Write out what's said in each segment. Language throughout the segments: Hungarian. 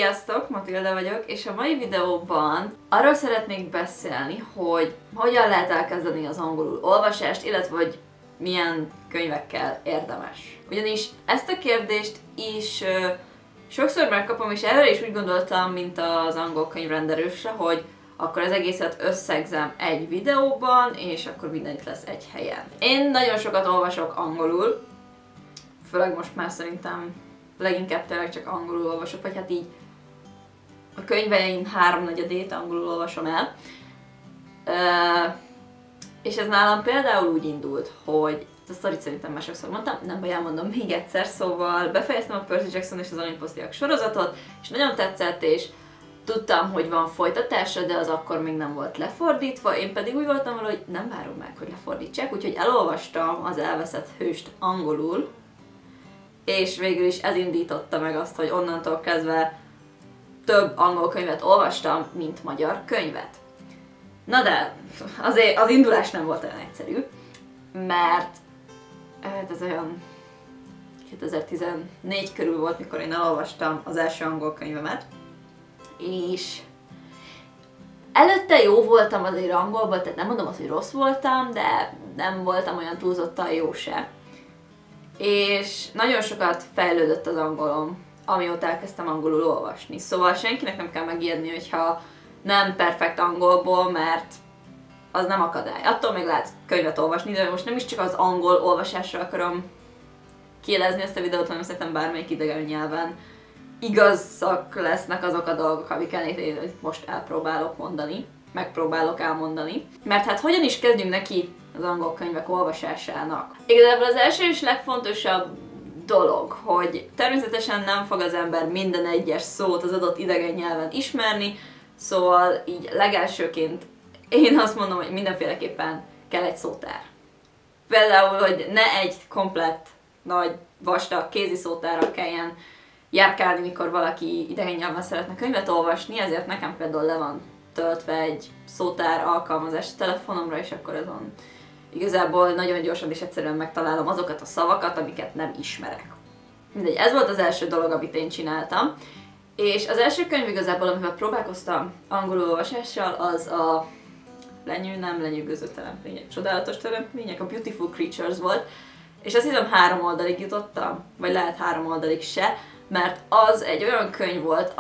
Sziasztok, Matilda vagyok, és a mai videóban arról szeretnék beszélni, hogy hogyan lehet elkezdeni az angolul olvasást, illetve hogy milyen könyvekkel érdemes. Ugyanis ezt a kérdést is sokszor megkapom, és erre is úgy gondoltam, mint az angol könyvrendelősre, hogy akkor az egészet összegzem egy videóban, és akkor mindenit lesz egy helyen. Én nagyon sokat olvasok angolul, főleg most már szerintem leginkább tényleg csak angolul olvasok, vagy hát így a könyveim háromnegyedét angolul olvasom el. És ez nálam például úgy indult, hogy ezt a sztorit szerintem már sokszor mondtam, nem baj, elmondom még egyszer, szóval befejeztem a Percy Jackson és az Olimposztiak sorozatot, és nagyon tetszett, és tudtam, hogy van folytatása, de az akkor még nem volt lefordítva, én pedig úgy voltam vele, hogy nem várom meg, hogy lefordítsák, úgyhogy elolvastam az Elveszett hőst angolul, és végül is ez indította meg azt, hogy onnantól kezdve több angol könyvet olvastam, mint magyar könyvet. Na de, azért az indulás nem volt olyan egyszerű, mert ez olyan 2014 körül volt, mikor én elolvastam az első angol könyvemet, és előtte jó voltam azért angolban, tehát nem mondom azt, hogy rossz voltam, de nem voltam olyan túlzottan jó se. És nagyon sokat fejlődött az angolom, amióta elkezdtem angolul olvasni. Szóval senkinek nem kell megijedni, hogyha nem perfekt angolból, mert az nem akadály. Attól még lehet könyvet olvasni, de most nem is csak az angol olvasásra akarom kielezni ezt a videót, hanem szerintem bármelyik idegen nyelven igazak lesznek azok a dolgok, amiket én most elpróbálok mondani, megpróbálok elmondani. Mert hát hogyan is kezdjünk neki az angol könyvek olvasásának? Igazából az első és legfontosabb dolog, hogy természetesen nem fog az ember minden egyes szót az adott idegen nyelven ismerni, szóval így legelsőként én azt mondom, hogy mindenféleképpen kell egy szótár. Például, hogy ne egy komplett, nagy, vastag kézi szótárral kelljen járkálni, mikor valaki idegen nyelven szeretne könyvet olvasni, ezért nekem például le van töltve egy szótár alkalmazás telefonomra, és akkor azon igazából nagyon gyorsan és egyszerűen megtalálom azokat a szavakat, amiket nem ismerek. Mindegy, ez volt az első dolog, amit én csináltam. És az első könyv igazából, amivel próbálkoztam angolul olvasással, az a nem lenyűgöző teremtmények, csodálatos teremtmények, a Beautiful Creatures volt. És azt hiszem 3 oldalig jutottam, vagy lehet 3 oldalig se, mert az egy olyan könyv volt,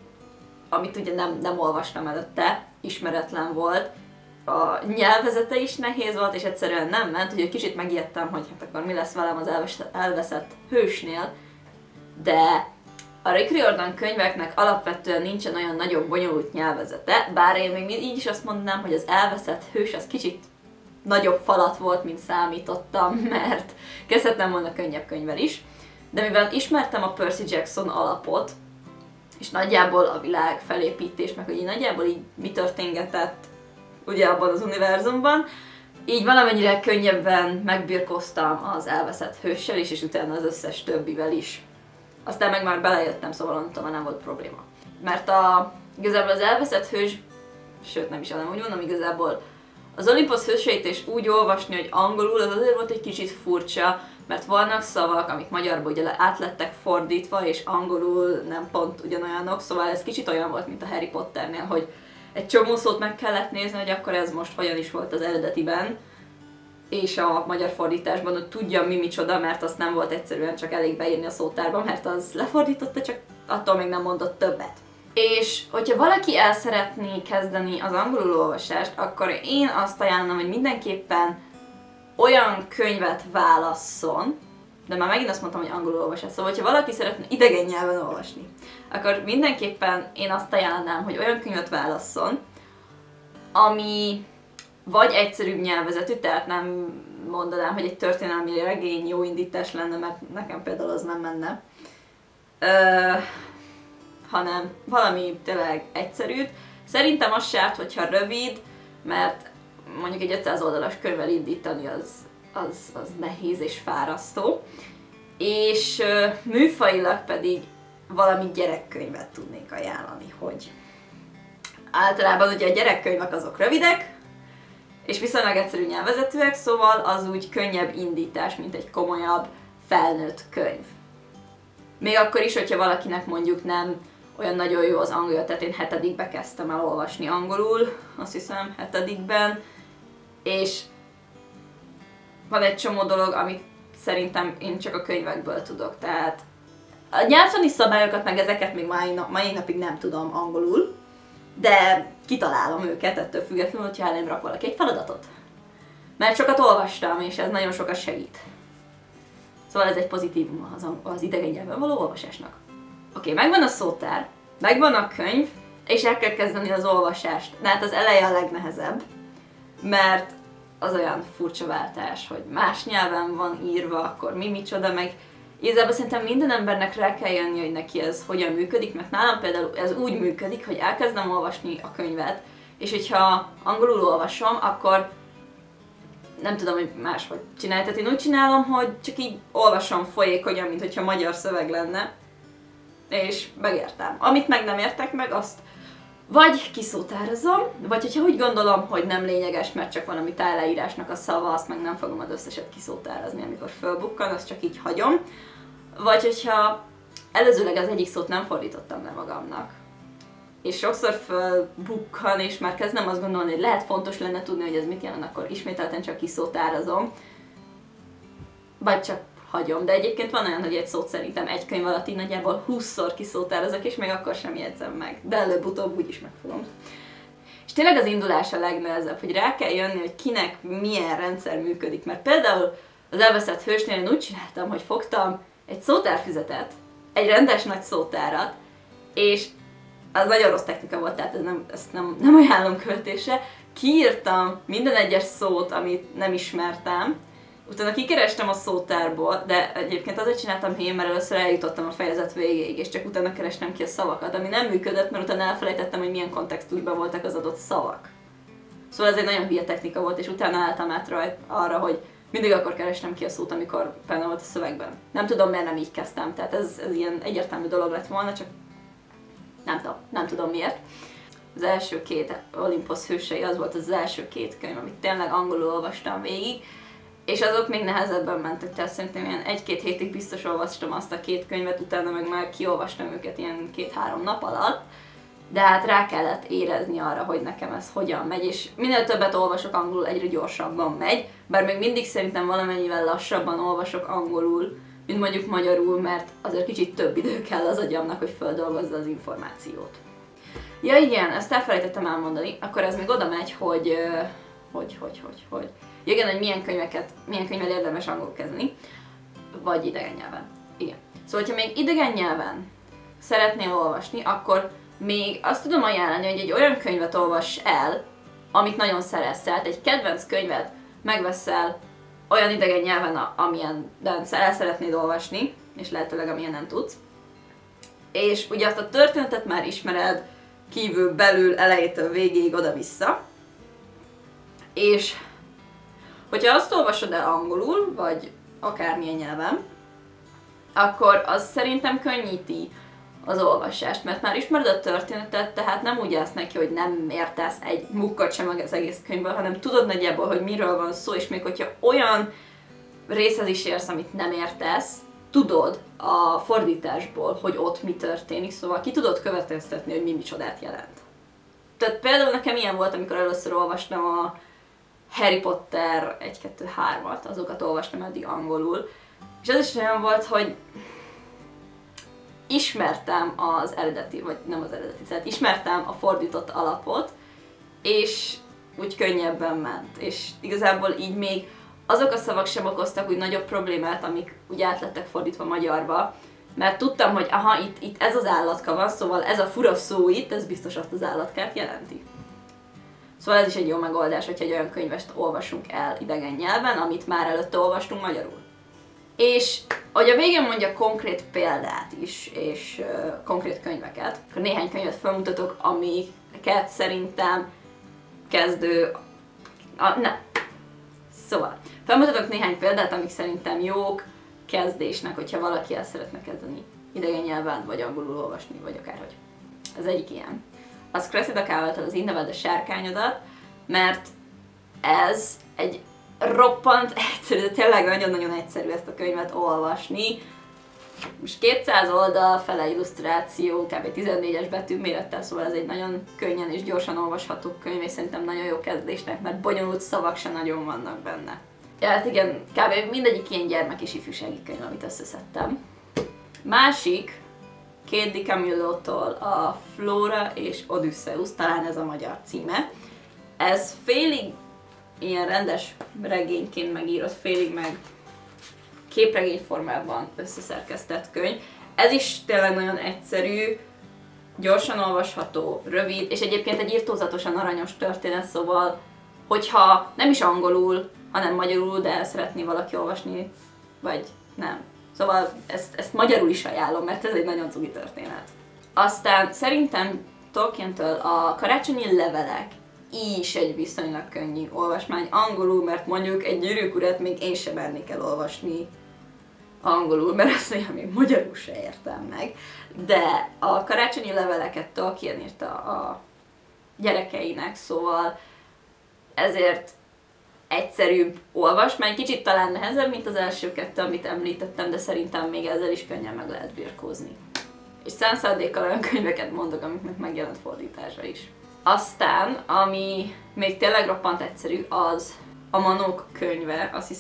amit ugye nem olvastam előtte, ismeretlen volt, a nyelvezete is nehéz volt, és egyszerűen nem ment, úgyhogy kicsit megijedtem, hogy hát akkor mi lesz velem az elveszett hősnél, de a Rick Riordan könyveknek alapvetően nincsen olyan nagyon bonyolult nyelvezete, bár én még így is azt mondanám, hogy az elveszett hős az kicsit nagyobb falat volt, mint számítottam, mert kezdhettem volna könnyebb könyvvel is, de mivel ismertem a Percy Jackson alapot, és nagyjából a világ felépítés, meg hogy így nagyjából így mi történgetett ugye abban az univerzumban, így valamennyire könnyebben megbirkóztam az elveszett hőssel is, és utána az összes többivel is. Aztán meg már belejöttem, szóval onnantól nem volt probléma. Mert igazából az elveszett hős, sőt nem is hanem úgy mondom, igazából az Olimposz hőseit is úgy olvasni, hogy angolul, az azért volt egy kicsit furcsa, mert vannak szavak, amik magyarban ugye átlettek fordítva, és angolul nem pont ugyanolyanok, szóval ez kicsit olyan volt, mint a Harry Potternél, hogy egy csomó szót meg kellett nézni, hogy akkor ez most hogyan is volt az eredetiben, és a magyar fordításban, hogy tudjam mi micsoda, mert azt nem volt egyszerűen csak elég beírni a szótárba, mert az lefordította, csak attól még nem mondott többet. És hogyha valaki el szeretné kezdeni az angolul olvasást, akkor én azt ajánlom, hogy mindenképpen olyan könyvet válasszon, de már megint azt mondtam, hogy angolul olvasás, szóval hogyha valaki szeretne idegen nyelven olvasni, akkor mindenképpen én azt ajánlanám, hogy olyan könyvet válasszon, ami vagy egyszerűbb nyelvezetű, tehát nem mondanám, hogy egy történelmi regény jó indítás lenne, mert nekem például az nem menne, hanem valami tényleg egyszerűt. Szerintem az se árt, hogyha rövid, mert mondjuk egy 500 oldalas könyvvel indítani az nehéz és fárasztó. És műfajilag pedig valami gyerekkönyvet tudnék ajánlani, hogy általában ugye a gyerekkönyvek azok rövidek, és viszonylag egyszerű nyelvezetűek, szóval az úgy könnyebb indítás, mint egy komolyabb felnőtt könyv. Még akkor is, hogyha valakinek mondjuk nem olyan nagyon jó az angolja, tehát én 7-be kezdtem el olvasni angolul, azt hiszem 7-ben, és van egy csomó dolog, amit szerintem én csak a könyvekből tudok, tehát a nyelvtani szabályokat meg ezeket még mai napig nem tudom angolul, de kitalálom őket ettől függetlenül, hogyha elém rak valaki egy feladatot. Mert sokat olvastam, és ez nagyon sokat segít. Szóval ez egy pozitívum az idegen nyelven való olvasásnak. Oké, megvan a szótár, megvan a könyv, és el kell kezdeni az olvasást. De hát az eleje a legnehezebb, mert az olyan furcsa váltás, hogy más nyelven van írva, akkor micsoda, meg igazából szerintem minden embernek rá kell jönni, hogy neki ez hogyan működik, mert nálam például ez úgy működik, hogy elkezdem olvasni a könyvet, és hogyha angolul olvasom, akkor nem tudom, hogy máshogy csinálni. Tehát én úgy csinálom, hogy csak így olvasom folyékonyan, mint hogyha magyar szöveg lenne, és megértem. Amit meg nem értek meg, azt vagy kiszótározom, vagy hogyha úgy gondolom, hogy nem lényeges, mert csak valami tájleírásnak a szava, azt meg nem fogom az összeset kiszótározni, amikor fölbukkan, azt csak így hagyom. Vagy hogyha előzőleg az egyik szót nem fordítottam le magamnak, és sokszor fölbukkan, és már kezdem azt gondolni, hogy lehet fontos lenne tudni, hogy ez mit jelent, akkor ismételten csak kiszótározom, vagy csak hagyom. De egyébként van olyan, hogy egy szót szerintem egy könyv alatt így nagyjából 20-szor kiszótározok, és még akkor sem jegyzem meg. De előbb-utóbb úgyis megfogom. És tényleg az indulás a legnehezebb, hogy rá kell jönni, hogy kinek milyen rendszer működik. Mert például az Elveszett hősnél én úgy csináltam, hogy fogtam egy szótárfüzetet, egy rendes nagy szótárat, és az nagyon rossz technika volt, tehát ezt nem ajánlom követésre. Kiírtam minden egyes szót, amit nem ismertem, utána kikerestem a szótárból, de egyébként azért csináltam hén, mert először eljutottam a fejezet végéig, és csak utána kerestem ki a szavakat, ami nem működött, mert utána elfelejtettem, hogy milyen kontextusban voltak az adott szavak. Szóval ez egy nagyon hülye technika volt, és utána álltam át arra, hogy mindig akkor kerestem ki a szót, amikor benne volt a szövegben. Nem tudom, miért nem így kezdtem, tehát ez ilyen egyértelmű dolog lett volna, csak nem tudom miért. Az első 2 Olympus hősei, az volt az első 2 könyv, amit tényleg angolul olvastam végig, és azok még nehezebben mentek, tehát szerintem ilyen 1-2 hétig biztos olvastam azt a 2 könyvet, utána meg már kiolvastam őket ilyen 2-3 nap alatt, de hát rá kellett érezni arra, hogy nekem ez hogyan megy, és minél többet olvasok angolul, egyre gyorsabban megy, bár még mindig szerintem valamennyivel lassabban olvasok angolul, mint mondjuk magyarul, mert azért kicsit több idő kell az agyamnak, hogy feldolgozza az információt. Ja igen, ezt elfelejtettem elmondani, akkor ez még oda megy, hogy igen, hogy milyen könyvvel érdemes angolul kezdeni, vagy idegen nyelven. Igen. Szóval, hogyha még idegen nyelven szeretnél olvasni, akkor még azt tudom ajánlani, hogy egy olyan könyvet olvass el, amit nagyon szeretsz. Tehát egy kedvenc könyvet megveszel olyan idegen nyelven, amilyen el szeretnéd olvasni, és lehetőleg amilyen nem tudsz. És ugye azt a történetet már ismered kívül, belül, elejétől végéig, oda-vissza. És hogyha azt olvasod el angolul, vagy akármilyen nyelven, akkor az szerintem könnyíti az olvasást, mert már ismered a történetet, tehát nem úgy állsz neki, hogy nem értesz egy mukkat sem az egész könyvből, hanem tudod nagyjából, hogy miről van szó, és még hogyha olyan részhez is érsz, amit nem értesz, tudod a fordításból, hogy ott mi történik, szóval ki tudod következtetni, hogy mi micsodát jelent. Tehát például nekem ilyen volt, amikor először olvastam a Harry Potter 1-2-3-at, azokat olvastam eddig angolul, és az is olyan volt, hogy ismertem az eredeti, vagy nem az eredeti, tehát ismertem a fordított alapot, és úgy könnyebben ment, és igazából így még azok a szavak sem okoztak úgy nagyobb problémát, amik úgy át lettek fordítva magyarba, mert tudtam, hogy aha, itt ez az állatka van, szóval ez a fura szó itt, ez biztos azt az állatkát jelenti. Szóval ez is egy jó megoldás, hogyha egy olyan könyvet olvasunk el idegen nyelven, amit már előtte olvastunk magyarul. És hogy a végén mondja konkrét példát is, és konkrét könyveket, akkor néhány könyvet felmutatok, amiket szerintem kezdő... Szóval, felmutatok néhány példát, amik szerintem jók kezdésnek, hogyha valaki el szeretne kezdeni idegen nyelven, vagy angolul olvasni, vagy akárhogy. Ez egyik ilyen. Az Cressida Cavell-től az Így neveld a sárkányodat, mert ez egy roppant egyszerű, de tényleg nagyon-nagyon egyszerű ezt a könyvet olvasni. Most 200 oldal, fele illusztráció, kb. 14-es betűmérettel, szóval ez egy nagyon könnyen és gyorsan olvasható könyv, és szerintem nagyon jó kezdésnek, mert bonyolult szavak se nagyon vannak benne. Ja, hát igen, kb. Mindegyik ilyen gyermek és ifjúsági könyv, amit összeszedtem. Másik, Kate DiCamillo-tól a Flora és Odysseus, talán ez a magyar címe. Ez félig ilyen rendes regényként megírott, félig meg képregény formában összeszerkesztett könyv. Ez is tényleg nagyon egyszerű, gyorsan olvasható, rövid, és egyébként egy irtózatosan aranyos történet, szóval hogyha nem is angolul, hanem magyarul, de el szeretné valaki olvasni, vagy nem. Szóval ezt magyarul is ajánlom, mert ez egy nagyon cuki történet. Aztán szerintem Tolkientől a Karácsonyi levelek is egy viszonylag könnyű olvasmány angolul, mert mondjuk egy Gyűrűk Urát még én sem mernék elolvasni angolul, mert azt mondja, még magyarul se értem meg. De a Karácsonyi leveleket Tolkien írta a gyerekeinek, szóval ezért egyszerűbb olvasmány, kicsit talán nehezebb, mint az első kettő, amit említettem, de szerintem még ezzel is könnyen meg lehet birkózni. És szándékkal olyan könyveket mondok, amiknek megjelent fordítása is. Aztán, ami még tényleg roppant egyszerű, az a Manók könyve, azt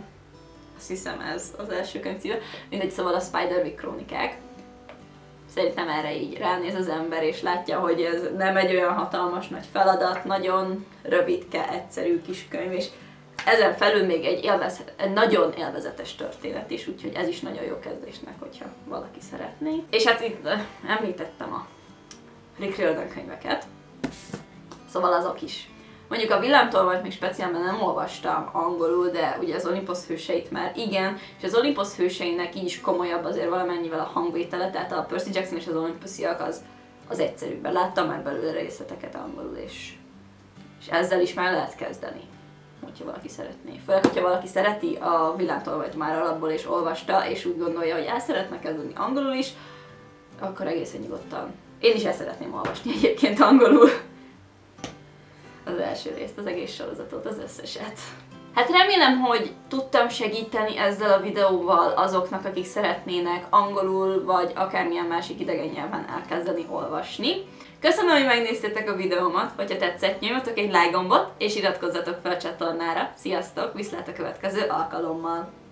hiszem ez az első könyv címe, mindegy, szóval a Spiderwick krónikák. Szerintem erre így ránéz az ember, és látja, hogy ez nem egy olyan hatalmas nagy feladat, nagyon rövidke, egyszerű kis könyv, és ezen felül még egy nagyon élvezetes történet is, úgyhogy ez is nagyon jó kezdésnek, hogyha valaki szeretné. És hát itt említettem a Rick Riordan könyveket, szóval azok is. Mondjuk a Villámtolvajt még speciálban nem olvastam angolul, de ugye az Olympus hőseit már igen, és az Olympus hőseinek így is komolyabb azért valamennyivel a hangvétele, tehát a Percy Jackson és az Olympusiak az egyszerűbben. Láttam már belőle részleteket angolul, és ezzel is már lehet kezdeni, hogyha valaki szeretné. Főleg, hogyha valaki szereti a Villámtolvajt már alapból és olvasta, és úgy gondolja, hogy el szeretne kezdeni angolul is, akkor egészen nyugodtan. Én is el szeretném olvasni egyébként angolul az első részt, az egész sorozatot, az összeset. Hát remélem, hogy tudtam segíteni ezzel a videóval azoknak, akik szeretnének angolul vagy akármilyen másik idegen nyelven elkezdeni olvasni. Köszönöm, hogy megnéztétek a videómat, hogyha tetszett, nyomjatok egy like gombot és iratkozzatok fel a csatornára. Sziasztok, viszlát a következő alkalommal!